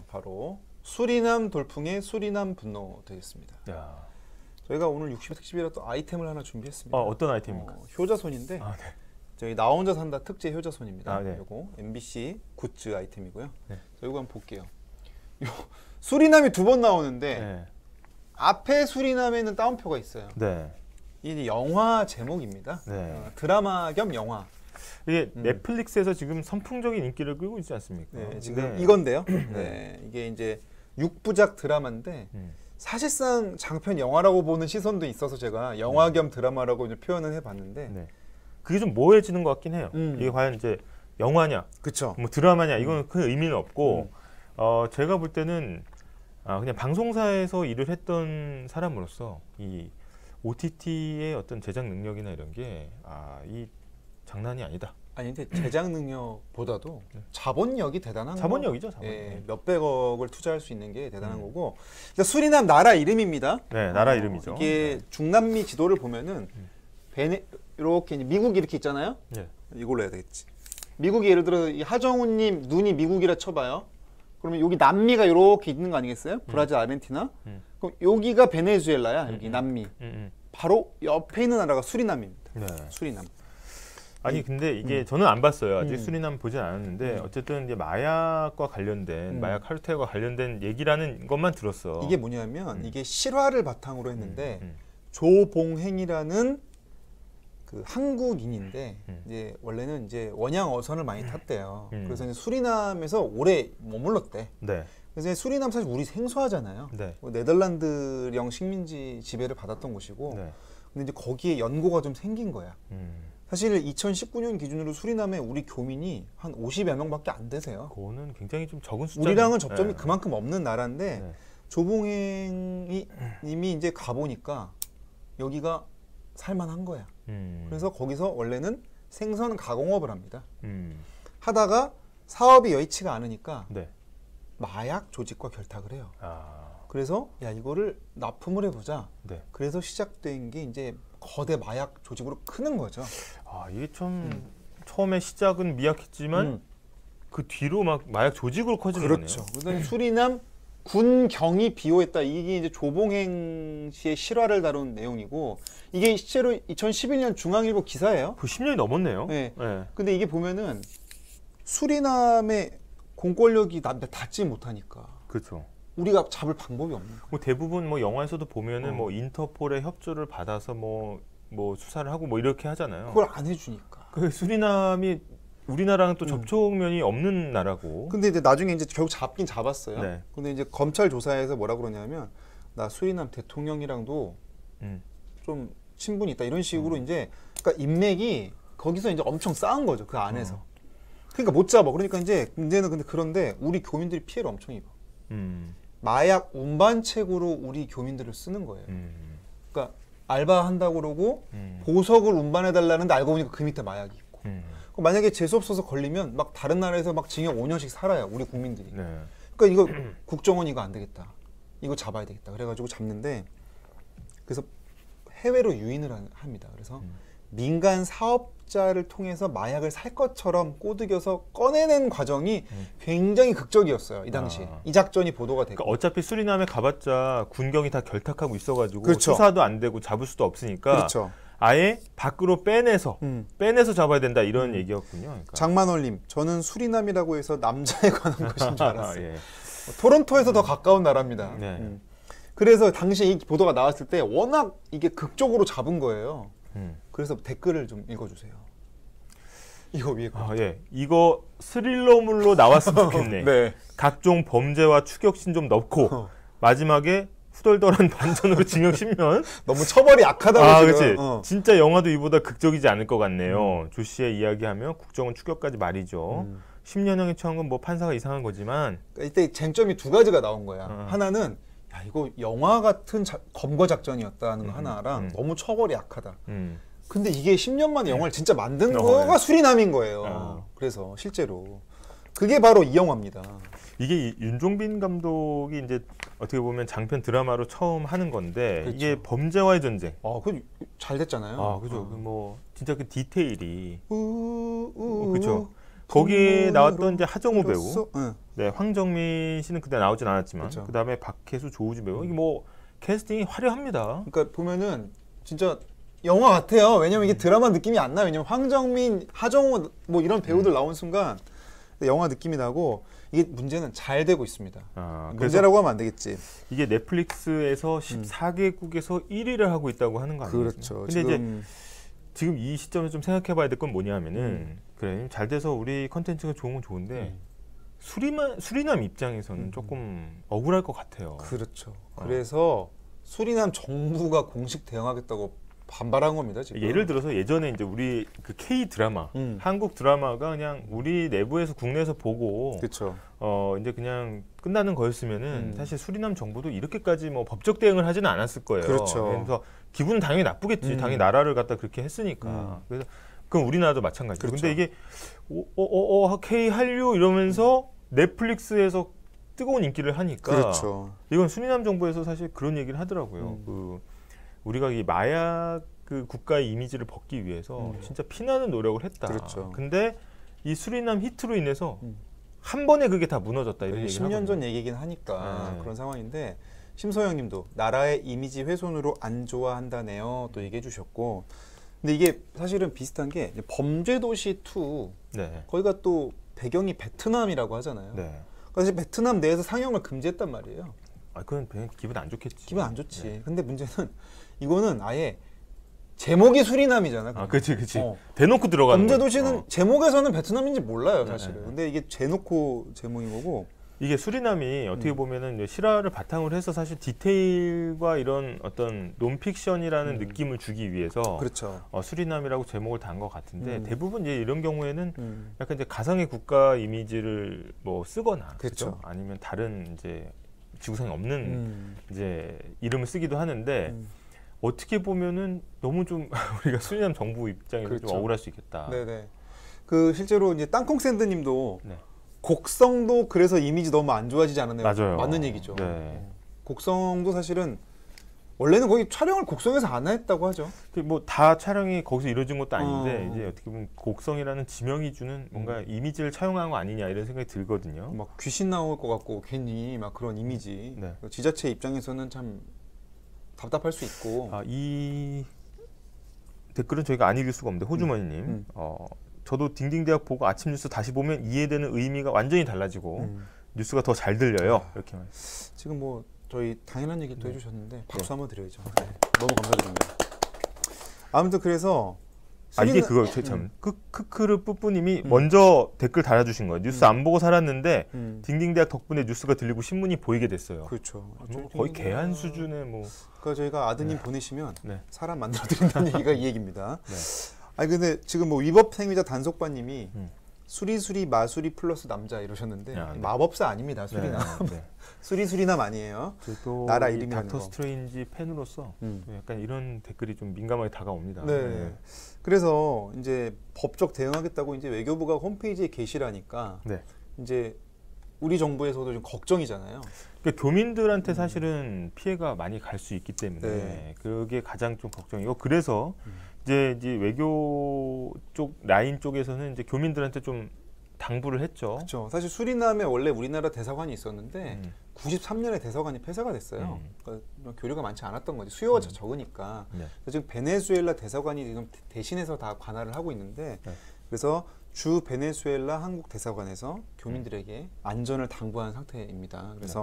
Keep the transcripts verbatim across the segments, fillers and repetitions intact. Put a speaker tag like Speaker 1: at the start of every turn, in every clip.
Speaker 1: 바로 수리남 돌풍의 수리남 분노 되겠습니다.
Speaker 2: 야.
Speaker 1: 저희가 오늘 육십 회 특집이라 또 아이템을 하나 준비했습니다.
Speaker 2: 어, 어떤 아이템입니까?
Speaker 1: 어, 효자손인데
Speaker 2: 아, 네.
Speaker 1: 저희 나 혼자 산다 특제 효자손입니다.
Speaker 2: 아, 네.
Speaker 1: 그리고 엠비씨 굿즈 아이템이고요.
Speaker 2: 네.
Speaker 1: 자, 이거 한번 볼게요. 요, 수리남이 두 번 나오는데
Speaker 2: 네.
Speaker 1: 앞에 수리남에는 따옴표가 있어요.
Speaker 2: 네.
Speaker 1: 이게 영화 제목입니다.
Speaker 2: 네.
Speaker 1: 어, 드라마 겸 영화.
Speaker 2: 이게
Speaker 1: 음.
Speaker 2: 넷플릭스에서 지금 선풍적인 인기를 끌고 있지 않습니까?
Speaker 1: 네, 지금
Speaker 2: 네.
Speaker 1: 이건데요. 네, 이게 이제 육 부작 드라마인데
Speaker 2: 음.
Speaker 1: 사실상 장편 영화라고 보는 시선도 있어서 제가 영화 겸 드라마라고 이제 표현을 해봤는데,
Speaker 2: 네. 그게 좀 모호해지는 것 같긴 해요.
Speaker 1: 음.
Speaker 2: 이게 과연 이제 영화냐,
Speaker 1: 그쵸?
Speaker 2: 뭐 드라마냐, 이건 큰 의미는 없고,
Speaker 1: 음.
Speaker 2: 어, 제가 볼 때는 아, 그냥 방송사에서 일을 했던 사람으로서 이 오티티의 어떤 제작 능력이나 이런 게 아, 이 장난이 아니다.
Speaker 1: 아니 근데 제작 능력보다도 자본력이 대단한 거.
Speaker 2: 자본력이죠, 자본력.
Speaker 1: 예, 몇백억을 투자할 수 있는 게 대단한 음. 거고. 그러니까 수리남 나라 이름입니다.
Speaker 2: 네, 나라
Speaker 1: 어,
Speaker 2: 이름이죠.
Speaker 1: 이게
Speaker 2: 네.
Speaker 1: 중남미 지도를 보면은 베네 이렇게 미국 이렇게 있잖아요.
Speaker 2: 네.
Speaker 1: 이걸로 해야 되겠지. 미국이 예를 들어 이 하정우님 눈이 미국이라 쳐봐요. 그러면 여기 남미가 이렇게 있는 거 아니겠어요? 브라질, 아르헨티나.
Speaker 2: 음.
Speaker 1: 그럼 여기가 베네수엘라야. 여기
Speaker 2: 음.
Speaker 1: 남미.
Speaker 2: 음, 음.
Speaker 1: 바로 옆에 있는 나라가 수리남입니다.
Speaker 2: 네.
Speaker 1: 수리남.
Speaker 2: 아니 근데 이게
Speaker 1: 음.
Speaker 2: 저는 안 봤어요. 아직
Speaker 1: 음.
Speaker 2: 수리남 보진 않았는데
Speaker 1: 음.
Speaker 2: 어쨌든 이제 마약과 관련된
Speaker 1: 음.
Speaker 2: 마약 카르텔과 관련된 얘기라는 것만 들었어.
Speaker 1: 이게 뭐냐면
Speaker 2: 음.
Speaker 1: 이게 실화를 바탕으로 했는데
Speaker 2: 음.
Speaker 1: 조봉행이라는 그 한국인인데
Speaker 2: 음.
Speaker 1: 이제 원래는 이제 원양 어선을 많이 탔대요.
Speaker 2: 음.
Speaker 1: 그래서 이제 수리남에서 오래 머물렀대.
Speaker 2: 네.
Speaker 1: 그래서 수리남 사실 우리 생소하잖아요.
Speaker 2: 네.
Speaker 1: 뭐 네덜란드령 식민지 지배를 받았던 곳이고,
Speaker 2: 네.
Speaker 1: 근데 이제 거기에 연고가 좀 생긴 거야.
Speaker 2: 음.
Speaker 1: 사실 이천십구 년 기준으로 수리남에 우리 교민이 한 오십여 명밖에 안 되세요.
Speaker 2: 그거는 굉장히 좀 적은 숫자.
Speaker 1: 우리랑은 접점이
Speaker 2: 네.
Speaker 1: 그만큼 없는 나라인데
Speaker 2: 네.
Speaker 1: 조봉행이 님이 이제 가보니까 여기가 살만한 거야.
Speaker 2: 음.
Speaker 1: 그래서 거기서 원래는 생선 가공업을 합니다.
Speaker 2: 음.
Speaker 1: 하다가 사업이 여의치가 않으니까
Speaker 2: 네.
Speaker 1: 마약 조직과 결탁을 해요.
Speaker 2: 아.
Speaker 1: 그래서 야 이거를 납품을 해보자.
Speaker 2: 네.
Speaker 1: 그래서 시작된 게 이제 거대 마약 조직으로 크는 거죠.
Speaker 2: 아 이게 참
Speaker 1: 음.
Speaker 2: 처음에 시작은 미약했지만
Speaker 1: 음.
Speaker 2: 그 뒤로 막 마약 조직으로 커지는
Speaker 1: 그렇죠.
Speaker 2: 거네요.
Speaker 1: 그다음에 수리남 군경이 비호했다. 이게 이제 조봉행 씨의 실화를 다룬 내용이고 이게 실제로 이천십일 년 중앙일보 기사예요.
Speaker 2: 그 십 년이 넘었네요.
Speaker 1: 네.
Speaker 2: 네.
Speaker 1: 근데 이게 보면은 수리남의 공권력이 남한테 닿지 못하니까
Speaker 2: 그렇죠.
Speaker 1: 우리가 잡을 방법이 없는 거예요.
Speaker 2: 뭐 대부분 뭐 영화에서도 보면은
Speaker 1: 어.
Speaker 2: 뭐 인터폴의 협조를 받아서 뭐 뭐 수사를 하고 뭐 이렇게 하잖아요.
Speaker 1: 그걸 안 해주니까.
Speaker 2: 그 수리남이 우리나라랑 또
Speaker 1: 음.
Speaker 2: 접촉면이 없는 나라고.
Speaker 1: 근데 이제 나중에 이제 결국 잡긴 잡았어요.
Speaker 2: 네.
Speaker 1: 근데 이제 검찰 조사에서 뭐라 그러냐면 나 수리남 대통령이랑도
Speaker 2: 음.
Speaker 1: 좀 친분이 있다 이런 식으로 이제 그러니까 인맥이 거기서 이제 엄청 쌓은 거죠 그 안에서.
Speaker 2: 어.
Speaker 1: 그러니까 못 잡아. 그러니까 이제 문제는 근데 그런데 우리 교민들이 피해를 엄청 입어.
Speaker 2: 음.
Speaker 1: 마약 운반책으로 우리 교민들을 쓰는 거예요.
Speaker 2: 음.
Speaker 1: 그러니까 알바한다고 그러고
Speaker 2: 음.
Speaker 1: 보석을 운반해 달라는데 알고 보니까 그 밑에 마약이 있고.
Speaker 2: 음.
Speaker 1: 그럼 만약에 재수 없어서 걸리면 막 다른 나라에서 막 징역 오 년씩 살아요 우리 국민들이.
Speaker 2: 네.
Speaker 1: 그러니까 이거 국정원 이거 안 되겠다. 이거 잡아야 되겠다. 그래가지고 잡는데 그래서 해외로 유인을 하- 합니다. 그래서
Speaker 2: 음.
Speaker 1: 민간 사업자를 통해서 마약을 살 것처럼 꼬드겨서 꺼내는 과정이
Speaker 2: 음.
Speaker 1: 굉장히 극적이었어요. 이 당시에.
Speaker 2: 아.
Speaker 1: 이 작전이 보도가 되고.
Speaker 2: 그러니까 어차피 수리남에 가봤자 군경이 다 결탁하고 있어가지고
Speaker 1: 그렇죠.
Speaker 2: 수사도 안 되고 잡을 수도 없으니까
Speaker 1: 그렇죠.
Speaker 2: 아예 밖으로 빼내서
Speaker 1: 음.
Speaker 2: 빼내서 잡아야 된다 이런
Speaker 1: 음.
Speaker 2: 얘기였군요. 그러니까.
Speaker 1: 장만월님, 저는 수리남이라고 해서 남자에 관한 것인 줄 알았어요.
Speaker 2: 예.
Speaker 1: 토론토에서 더 가까운 나라입니다.
Speaker 2: 네.
Speaker 1: 음. 그래서 당시에 이 보도가 나왔을 때 워낙 이게 극적으로 잡은 거예요.
Speaker 2: 음.
Speaker 1: 그래서 댓글을 좀 읽어주세요. 이거 위에 거.
Speaker 2: 아, 예. 이거 스릴러물로 나왔으면 좋겠네.
Speaker 1: 네.
Speaker 2: 각종 범죄와 추격신 좀 넣고
Speaker 1: 어.
Speaker 2: 마지막에 후덜덜한 반전으로 징역 십 년.
Speaker 1: 너무 처벌이 약하다고
Speaker 2: 아,
Speaker 1: 지금.
Speaker 2: 그렇지.
Speaker 1: 어.
Speaker 2: 진짜 영화도 이보다 극적이지 않을 것 같네요. 조 씨의 이야기하면 국정원 추격까지 말이죠.
Speaker 1: 음.
Speaker 2: 십 년형이 처한 건 뭐 판사가 이상한 거지만.
Speaker 1: 그러니까 이때 쟁점이 두 가지가 나온 거야.
Speaker 2: 어.
Speaker 1: 하나는 야 이거 영화 같은 자, 검거 작전이었다는 거
Speaker 2: 음,
Speaker 1: 하나랑
Speaker 2: 음.
Speaker 1: 너무 처벌이 약하다.
Speaker 2: 음.
Speaker 1: 근데 이게 십 년 만에 영화를 진짜 만든
Speaker 2: 어,
Speaker 1: 거가
Speaker 2: 네.
Speaker 1: 수리남인 거예요.
Speaker 2: 어.
Speaker 1: 그래서 실제로 그게 바로 이 영화입니다.
Speaker 2: 이게 이 윤종빈 감독이 이제 어떻게 보면 장편 드라마로 처음 하는 건데
Speaker 1: 그렇죠.
Speaker 2: 이게 범죄와의 전쟁.
Speaker 1: 아, 그 잘 됐잖아요.
Speaker 2: 아, 그죠.
Speaker 1: 어.
Speaker 2: 그 뭐 진짜 그 디테일이
Speaker 1: 우, 우,
Speaker 2: 그렇죠. 거기에 나왔던 이제 하정우 배우.
Speaker 1: 응.
Speaker 2: 네, 황정민 씨는 그때 나오진 않았지만
Speaker 1: 그쵸.
Speaker 2: 그 다음에 박혜수, 조우주 배우 이게 뭐 캐스팅이 화려합니다.
Speaker 1: 그러니까 보면은 진짜 영화 같아요. 왜냐면 이게 드라마 느낌이 안 나요. 왜냐면 황정민, 하정우 뭐 이런 배우들 나온 순간 영화 느낌이 나고 이게 문제는 잘 되고 있습니다.
Speaker 2: 아,
Speaker 1: 문제라고 하면 안 되겠지.
Speaker 2: 이게 넷플릭스에서 십사 개국에서 일 위를 하고 있다고 하는 거 아니에요?
Speaker 1: 그렇죠.
Speaker 2: 근데
Speaker 1: 지금
Speaker 2: 이제 지금 이 시점에서 좀 생각해봐야 될 건 뭐냐면은
Speaker 1: 음.
Speaker 2: 그래 잘 돼서 우리 컨텐츠가 좋은 건 좋은데
Speaker 1: 음.
Speaker 2: 수리만 수리남 입장에서는
Speaker 1: 음.
Speaker 2: 조금 억울할 것 같아요.
Speaker 1: 그렇죠.
Speaker 2: 어.
Speaker 1: 그래서 수리남 정부가 공식 대응하겠다고 반발한 겁니다. 지금.
Speaker 2: 예를 들어서 예전에 이제 우리 그 K 드라마,
Speaker 1: 음.
Speaker 2: 한국 드라마가 그냥 우리 내부에서 국내에서 보고
Speaker 1: 그렇죠.
Speaker 2: 어 이제 그냥 끝나는 거였으면은
Speaker 1: 음.
Speaker 2: 사실 수리남 정부도 이렇게까지 뭐 법적 대응을 하지는 않았을 거예요.
Speaker 1: 그렇죠.
Speaker 2: 그래서 기분은 당연히 나쁘겠지.
Speaker 1: 음.
Speaker 2: 당연히 나라를 갖다 그렇게 했으니까.
Speaker 1: 음.
Speaker 2: 그래서 그럼 우리나라도 마찬가지죠.
Speaker 1: 그렇죠.
Speaker 2: 근데 이게 어어어 어, 어, K 한류 이러면서 넷플릭스에서 뜨거운 인기를 하니까
Speaker 1: 그렇죠.
Speaker 2: 이건 수리남 정부에서 사실 그런 얘기를 하더라고요.
Speaker 1: 음.
Speaker 2: 그 우리가 이 마약 그 국가의 이미지를 벗기 위해서
Speaker 1: 음.
Speaker 2: 진짜 피나는 노력을 했다.
Speaker 1: 그렇죠.
Speaker 2: 근데 이 수리남 히트로 인해서
Speaker 1: 음.
Speaker 2: 한 번에 그게 다 무너졌다 이런 얘기를
Speaker 1: 십 년
Speaker 2: 하거든요.
Speaker 1: 전 얘기긴 하니까
Speaker 2: 네.
Speaker 1: 그런 상황인데 심소영님도 나라의 이미지 훼손으로 안 좋아한다네요. 또 얘기해 주셨고 근데 이게 사실은 비슷한 게 이제 범죄도시 투
Speaker 2: 네.
Speaker 1: 거기가 또 배경이 베트남이라고 하잖아요.
Speaker 2: 네.
Speaker 1: 그래서 베트남 내에서 상영을 금지했단 말이에요.
Speaker 2: 아 그건 그냥 기분 안 좋겠지.
Speaker 1: 기분 안 좋지.
Speaker 2: 네.
Speaker 1: 근데 문제는 이거는 아예 제목이 수리남이잖아.
Speaker 2: 아, 그렇지, 그렇지.
Speaker 1: 어.
Speaker 2: 대놓고 들어가는
Speaker 1: 범죄도시는
Speaker 2: 거예요. 어.
Speaker 1: 제목에서는 베트남인지 몰라요,
Speaker 2: 네,
Speaker 1: 사실은.
Speaker 2: 네, 네.
Speaker 1: 근데 이게 대놓고 제목인 거고.
Speaker 2: 이게 수리남이 어떻게
Speaker 1: 음.
Speaker 2: 보면은 이제 실화를 바탕으로 해서 사실 디테일과 이런 어떤 논픽션이라는
Speaker 1: 음.
Speaker 2: 느낌을 주기 위해서
Speaker 1: 그렇죠.
Speaker 2: 어, 수리남이라고 제목을 단 것 같은데
Speaker 1: 음.
Speaker 2: 대부분 이제 이런 경우에는
Speaker 1: 음.
Speaker 2: 약간 이제 가상의 국가 이미지를 뭐 쓰거나
Speaker 1: 그렇죠.
Speaker 2: 그죠? 아니면 다른 이제 지구상에 없는
Speaker 1: 음.
Speaker 2: 이제 이름을 쓰기도 하는데
Speaker 1: 음.
Speaker 2: 어떻게 보면은 너무 좀 우리가 수리남 정부 입장에서
Speaker 1: 그렇죠.
Speaker 2: 좀 억울할 수 있겠다.
Speaker 1: 네네. 그 실제로 이제 땅콩 샌드님도
Speaker 2: 네.
Speaker 1: 곡성도 그래서 이미지 너무 안 좋아지지 않았나요?
Speaker 2: 맞아요.
Speaker 1: 맞는 얘기죠.
Speaker 2: 네.
Speaker 1: 어. 곡성도 사실은 원래는 거기 촬영을 곡성에서 안 했다고 하죠.
Speaker 2: 뭐 다 촬영이 거기서 이루어진 것도 아닌데
Speaker 1: 어.
Speaker 2: 이제 어떻게 보면 곡성이라는 지명이 주는 뭔가 이미지를 차용한 거 아니냐 이런 생각이 들거든요.
Speaker 1: 막 귀신 나올 것 같고 괜히 막 그런 이미지.
Speaker 2: 네.
Speaker 1: 지자체 입장에서는 참 답답할 수 있고.
Speaker 2: 아, 이 댓글은 저희가 안 읽을 수가 없는데 호주머니님,
Speaker 1: 음.
Speaker 2: 어, 저도 딩딩대학 보고 아침 뉴스 다시 보면 이해되는 의미가 완전히 달라지고
Speaker 1: 음.
Speaker 2: 뉴스가 더 잘 들려요. 이렇게 말.
Speaker 1: 지금 뭐 저희 당연한 얘기 또
Speaker 2: 네.
Speaker 1: 해주셨는데 박수
Speaker 2: 네.
Speaker 1: 한번 드려야죠. 네. 너무 감사드립니다. 아무튼 그래서
Speaker 2: 아 이게
Speaker 1: 수리는-
Speaker 2: 그거 참
Speaker 1: 음.
Speaker 2: 크, 크크르 뿌뿌님이
Speaker 1: 음.
Speaker 2: 먼저 댓글 달아주신 거예요. 뉴스
Speaker 1: 음.
Speaker 2: 안 보고 살았는데
Speaker 1: 음.
Speaker 2: 딩딩대학 덕분에 뉴스가 들리고 신문이 보이게 됐어요.
Speaker 1: 그렇죠.
Speaker 2: 뭐 거의 개한 수준의 뭐.
Speaker 1: 그러니까 저희가 아드님
Speaker 2: 네.
Speaker 1: 보내시면
Speaker 2: 네.
Speaker 1: 사람 만들어 드린다는 얘기가 이 얘기입니다.
Speaker 2: 네.
Speaker 1: 아니 근데 지금 뭐 위법 행위자 단속반님이
Speaker 2: 음.
Speaker 1: 수리수리 마수리 플러스 남자 이러셨는데
Speaker 2: 아, 네.
Speaker 1: 마법사 아닙니다. 수리남.
Speaker 2: 네. 네.
Speaker 1: 수리수리남 아니에요.
Speaker 2: 저도
Speaker 1: 나라
Speaker 2: 이
Speaker 1: 이름이라는
Speaker 2: 닥터
Speaker 1: 거.
Speaker 2: 스트레인지 팬으로서
Speaker 1: 음.
Speaker 2: 약간 이런 댓글이 좀 민감하게 다가옵니다.
Speaker 1: 네. 그래서 이제 법적 대응하겠다고 이제 외교부가 홈페이지에 게시라니까
Speaker 2: 네.
Speaker 1: 이제 우리 정부에서도 좀 걱정이잖아요.
Speaker 2: 그러니까 교민들한테 사실은 피해가 많이 갈 수 있기 때문에
Speaker 1: 네.
Speaker 2: 그게 가장 좀 걱정이고 그래서
Speaker 1: 음.
Speaker 2: 이제 이제 외교 쪽 라인 쪽에서는 이제 교민들한테 좀 당부를 했죠.
Speaker 1: 그렇죠. 사실 수리남에 원래 우리나라 대사관이 있었는데
Speaker 2: 음.
Speaker 1: 구십삼 년에 대사관이 폐쇄가 됐어요.
Speaker 2: 음.
Speaker 1: 그러니까 교류가 많지 않았던 거지. 수요가
Speaker 2: 음.
Speaker 1: 적으니까.
Speaker 2: 네.
Speaker 1: 그래서 지금 베네수엘라 대사관이 지금 대신해서 다 관할을 하고 있는데
Speaker 2: 네.
Speaker 1: 그래서 주 베네수엘라 한국 대사관에서 교민들에게 안전을 당부하는 상태입니다. 그래서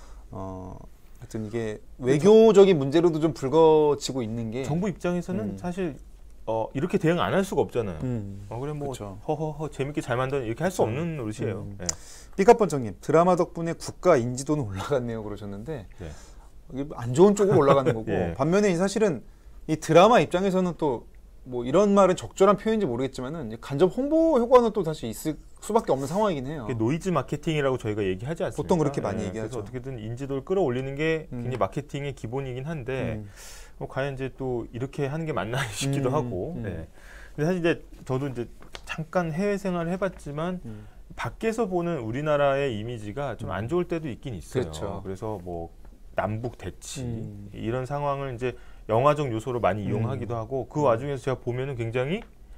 Speaker 1: 어, 하여튼 이게 외교적인 문제로도 좀 불거지고 있는 게
Speaker 2: 정부 입장에서는
Speaker 1: 음.
Speaker 2: 사실 어, 이렇게 대응 안 할 수가 없잖아요.
Speaker 1: 음.
Speaker 2: 어, 그래 뭐
Speaker 1: 그쵸.
Speaker 2: 허허허 재밌게 잘 만든 이렇게 할 수
Speaker 1: 그쵸.
Speaker 2: 없는 노릇이에요.
Speaker 1: 음.
Speaker 2: 네.
Speaker 1: 삐까번쩍님 드라마 덕분에 국가 인지도는 올라갔네요 그러셨는데
Speaker 2: 네.
Speaker 1: 이게 안 좋은 쪽으로 올라가는 거고
Speaker 2: 예.
Speaker 1: 반면에 사실은 이 드라마 입장에서는 또 뭐 이런 말은 적절한 표현인지 모르겠지만은 간접 홍보 효과는 또 다시 있을 수밖에 없는 상황이긴 해요.
Speaker 2: 이게 노이즈 마케팅이라고 저희가 얘기하지 않습니까?
Speaker 1: 보통 그렇게 많이
Speaker 2: 예,
Speaker 1: 얘기하죠.
Speaker 2: 그래서 어떻게든 인지도를 끌어올리는 게
Speaker 1: 음.
Speaker 2: 굉장히 마케팅의 기본이긴 한데
Speaker 1: 음.
Speaker 2: 어, 과연 이제 또 이렇게 하는 게 맞나 싶기도
Speaker 1: 음,
Speaker 2: 하고.
Speaker 1: 음.
Speaker 2: 네. 근데 사실 이제 저도 이제 잠깐 해외 생활을 해봤지만
Speaker 1: 음.
Speaker 2: 밖에서 보는 우리나라의 이미지가 좀 안 좋을 때도 있긴 있어요.
Speaker 1: 그렇죠.
Speaker 2: 그래서 뭐 남북 대치
Speaker 1: 음.
Speaker 2: 이런 상황을 이제 영화적 요소로 많이
Speaker 1: 음.
Speaker 2: 이용하기도 하고 그
Speaker 1: 음.
Speaker 2: 와중에서 제가 보면은 굉장히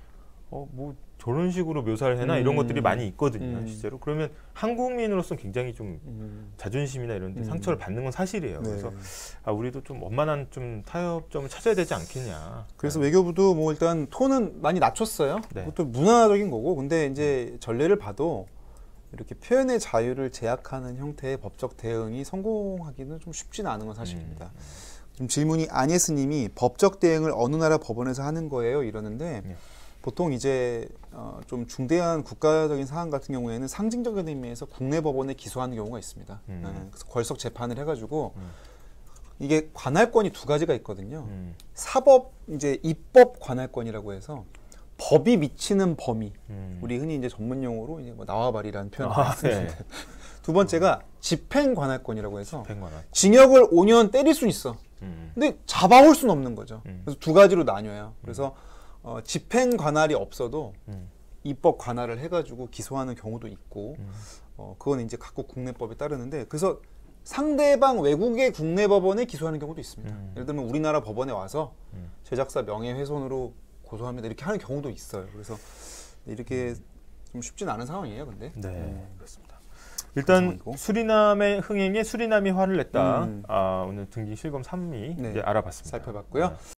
Speaker 2: 어, 뭐 저런 식으로 묘사를 해나 이런
Speaker 1: 음.
Speaker 2: 것들이 많이 있거든요,
Speaker 1: 음.
Speaker 2: 실제로. 그러면 한국민으로서는 굉장히 좀
Speaker 1: 음.
Speaker 2: 자존심이나 이런 데
Speaker 1: 음.
Speaker 2: 상처를 받는 건 사실이에요.
Speaker 1: 네.
Speaker 2: 그래서 아, 우리도 좀 원만한 좀 타협점을 찾아야 되지 않겠냐.
Speaker 1: 그래서
Speaker 2: 네.
Speaker 1: 외교부도 뭐 일단 톤은 많이 낮췄어요.
Speaker 2: 네.
Speaker 1: 그것도 문화적인 거고. 근데 이제 전례를 봐도 이렇게 표현의 자유를 제약하는 형태의 법적 대응이 성공하기는 좀 쉽지는 않은 건 사실입니다.
Speaker 2: 음.
Speaker 1: 지금 질문이 아니스님이 법적 대응을 어느 나라 법원에서 하는 거예요? 이러는데
Speaker 2: 네.
Speaker 1: 보통 이제 어, 좀 중대한 국가적인 사안 같은 경우에는 상징적인 의미에서 국내 법원에 기소하는 경우가 있습니다.
Speaker 2: 음.
Speaker 1: 네, 그래서 걸석 재판을 해가지고
Speaker 2: 음.
Speaker 1: 이게 관할권이 두 가지가 있거든요.
Speaker 2: 음.
Speaker 1: 사법 이제 입법 관할권이라고 해서 법이 미치는 범위.
Speaker 2: 음.
Speaker 1: 우리 흔히 이제 전문 용어로 이제 뭐 나와바리라는 표현을
Speaker 2: 아,
Speaker 1: 많이 쓰는데
Speaker 2: 네.
Speaker 1: 두 번째가 집행 관할권이라고 해서
Speaker 2: 백만 원.
Speaker 1: 징역을 오 년 때릴 수 있어.
Speaker 2: 음.
Speaker 1: 근데 잡아올 수는 없는 거죠.
Speaker 2: 음.
Speaker 1: 그래서 두 가지로 나뉘어요. 그래서 어, 집행 관할이 없어도
Speaker 2: 음.
Speaker 1: 입법 관할을 해가지고 기소하는 경우도 있고,
Speaker 2: 음.
Speaker 1: 어, 그건 이제 각국 국내법에 따르는데, 그래서 상대방 외국의 국내 법원에 기소하는 경우도 있습니다.
Speaker 2: 음.
Speaker 1: 예를 들면 우리나라 법원에 와서
Speaker 2: 음.
Speaker 1: 제작사 명예훼손으로 고소합니다. 이렇게 하는 경우도 있어요. 그래서 이렇게 좀 쉽진 않은 상황이에요, 근데.
Speaker 2: 네,
Speaker 1: 음.
Speaker 2: 그렇습니다. 일단
Speaker 1: 상황이고.
Speaker 2: 수리남의 흥행에 수리남이 화를 냈다.
Speaker 1: 음.
Speaker 2: 아, 오늘 등기 실검 삼 위
Speaker 1: 네,
Speaker 2: 이제 알아봤습니다.
Speaker 1: 살펴봤고요.
Speaker 2: 네.